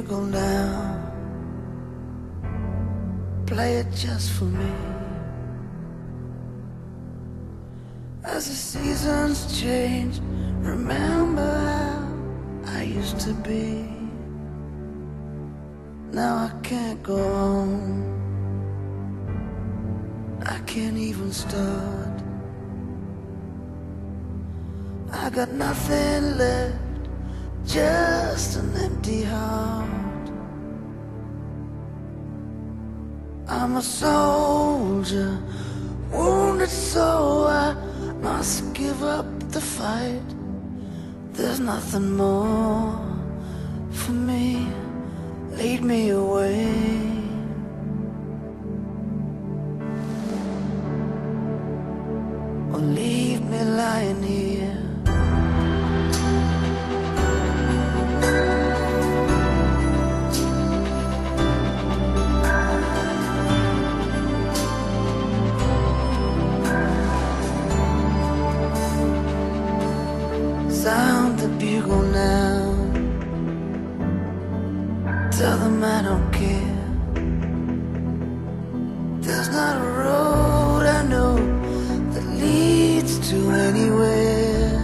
bugle now, play it just for me. As the seasons change, remember how I used to be. Now I can't go on, I can't even start. I got nothing left, just an empty heart. I'm a soldier, wounded so I must give up the fight. There's nothing more for me, lead me away. Or leave me lying here. Sound the bugle now, tell them I don't care. There's not a road I know that leads to anywhere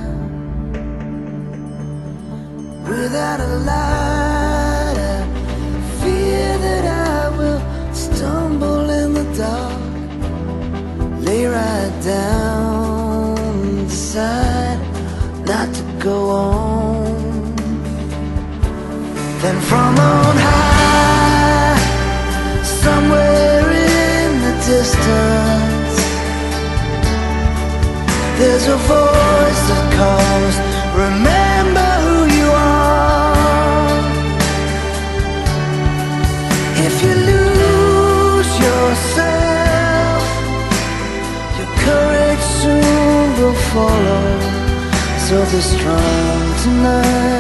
without a light. I fear that I will stumble in the dark, lay right down, decide not to go on. Then from on high, somewhere in the distance, there's a voice that calls, remember who you are. If you lose yourself, your courage soon will follow. So be strong tonight.